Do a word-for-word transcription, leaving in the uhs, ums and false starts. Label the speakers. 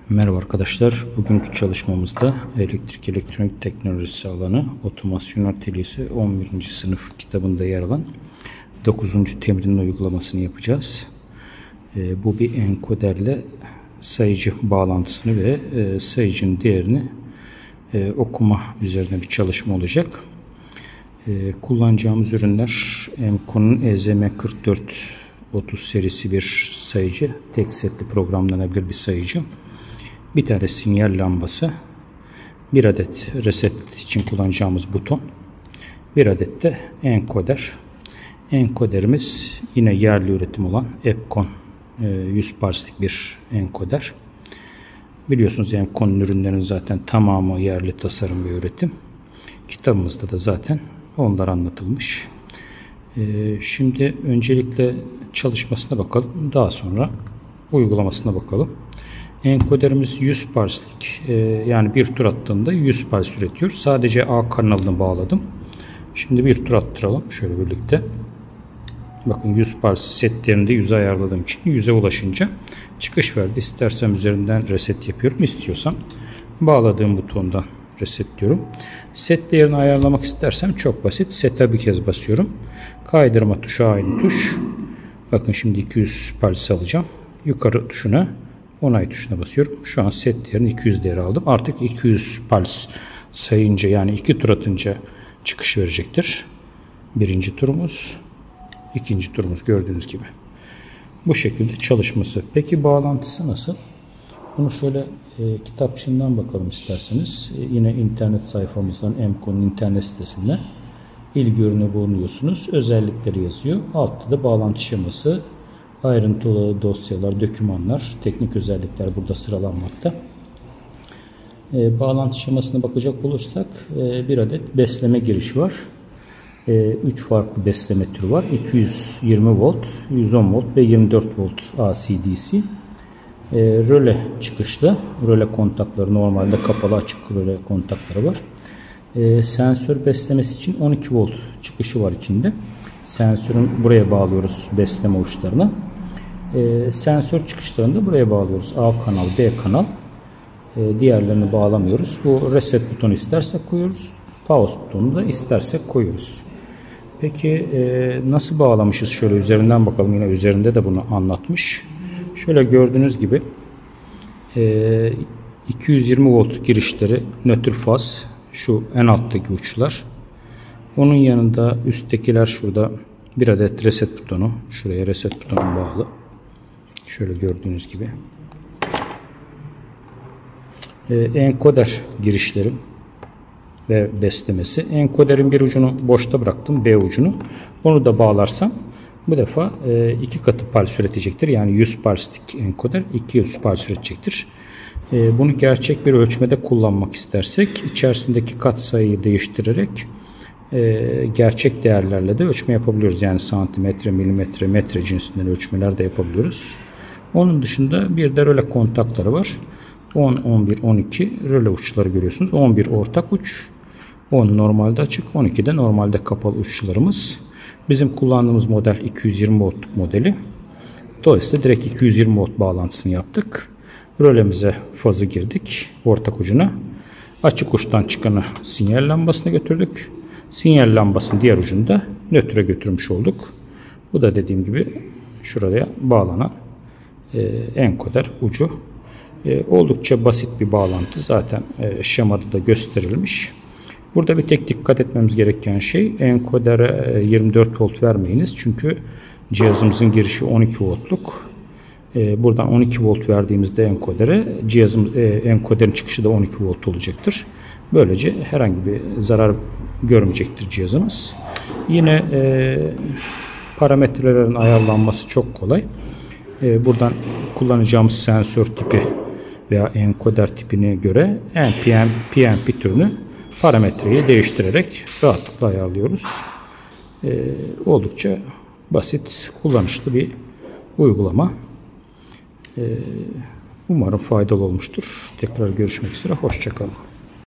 Speaker 1: Merhaba arkadaşlar. Bugünkü çalışmamızda elektrik elektronik teknolojisi alanı otomasyon atölyesi on birinci sınıf kitabında yer alan dokuzuncu temrinin uygulamasını yapacağız. E, bu bir enkoderle sayıcı bağlantısını ve e, sayıcının değerini e, okuma üzerine bir çalışma olacak. E, kullanacağımız ürünler Emcon'un E Z M kırk dört otuz serisi bir sayıcı. Tek setli programlanabilir bir sayıcı. Bir tane sinyal lambası, bir adet reset için kullanacağımız buton, bir adet de enkoder. Enkoderimiz yine yerli üretim olan Epcon yüz parslik bir enkoder. Biliyorsunuz Emcon'un ürünlerinin zaten tamamı yerli tasarım ve üretim. Kitabımızda da zaten onlar anlatılmış. Şimdi öncelikle çalışmasına bakalım, daha sonra uygulamasına bakalım. Enkoderimiz yüz parslik, yani bir tur attığında yüz pars üretiyor. Sadece A kanalını bağladım. Şimdi bir tur attıralım şöyle birlikte. Bakın yüz pars set değerinde yüze ayarladığım için yüze ulaşınca çıkış verdi. İstersem üzerinden reset yapıyorum. İstiyorsam bağladığım butondan reset diyorum. Set değerini ayarlamak istersem çok basit. Set'e bir kez basıyorum. Kaydırma tuşu aynı tuş. Bakın şimdi iki yüz pars alacağım. Yukarı tuşuna, onay tuşuna basıyorum. Şu an set değerini iki yüz değeri aldım. Artık iki yüz pals sayınca, yani iki tur atınca çıkış verecektir. Birinci turumuz, ikinci turumuz gördüğünüz gibi. Bu şekilde çalışması. Peki bağlantısı nasıl? Bunu şöyle e, kitapçığından bakalım isterseniz. E, yine internet sayfamızdan, Emcon'un internet sitesinde ilgi ürünü bulunuyorsunuz. Özellikleri yazıyor. Altta da bağlantı şeması, ayrıntılı dosyalar, dokümanlar, teknik özellikler burada sıralanmakta. E, bağlantı şemasına bakacak olursak e, bir adet besleme girişi var. üç e, farklı besleme türü var. iki yüz yirmi volt, yüz on volt ve yirmi dört volt A C D C. E, röle çıkışlı. Röle kontakları, normalde kapalı açık röle kontakları var. E, sensör beslemesi için on iki volt çıkışı var içinde. Sensörün buraya bağlıyoruz besleme uçlarını. E, sensör çıkışlarını da buraya bağlıyoruz. A kanal, B kanal. E, diğerlerini bağlamıyoruz. Bu reset butonu istersek koyuyoruz. Pause butonu da istersek koyuyoruz. Peki e, nasıl bağlamışız? Şöyle üzerinden bakalım. Yine üzerinde de bunu anlatmış. Şöyle gördüğünüz gibi e, iki yüz yirmi volt girişleri nötr faz. Şu en alttaki uçlar. Onun yanında üsttekiler şurada bir adet reset butonu. Şuraya reset butonu bağlı. Şöyle gördüğünüz gibi. Ee, enkoder girişleri ve beslemesi. Enkoderin bir ucunu boşta bıraktım. B ucunu. Onu da bağlarsam bu defa e, iki katı pars üretecektir. Yani yüz parslik enkoder iki yüz pars üretecektir. E, bunu gerçek bir ölçmede kullanmak istersek içerisindeki katsayıyı değiştirerek e, gerçek değerlerle de ölçme yapabiliyoruz. Yani santimetre, milimetre, metre cinsinden ölçmeler de yapabiliyoruz. Onun dışında bir de röle kontakları var. on, on bir, on iki röle uçları görüyorsunuz. on bir ortak uç, on normalde açık, on iki de normalde kapalı uçlarımız. Bizim kullandığımız model iki yüz yirmi voltluk modeli. Dolayısıyla direkt iki yüz yirmi volt bağlantısını yaptık. Rölemize fazı girdik ortak ucuna. Açık uçtan çıkanı sinyal lambasına götürdük. Sinyal lambasının diğer ucunu da nötre götürmüş olduk. Bu da dediğim gibi şuraya bağlanan e, enkoder ucu. E, oldukça basit bir bağlantı. Zaten e, şemada da gösterilmiş. Burada bir tek dikkat etmemiz gereken şey, enkodere yirmi dört volt vermeyiniz. Çünkü cihazımızın girişi on iki voltluk. Buradan on iki volt verdiğimizde enkodere, cihazımız, enkoderin çıkışı da on iki volt olacaktır. Böylece herhangi bir zarar görmeyecektir cihazımız. Yine e, parametrelerin ayarlanması çok kolay. E, buradan kullanacağımız sensör tipi veya enkoder tipine göre N P M, P N P türünü, parametreyi değiştirerek rahatlıkla ayarlıyoruz. E, oldukça basit, kullanışlı bir uygulama. Umarım faydalı olmuştur. Tekrar görüşmek üzere. Hoşça kalın.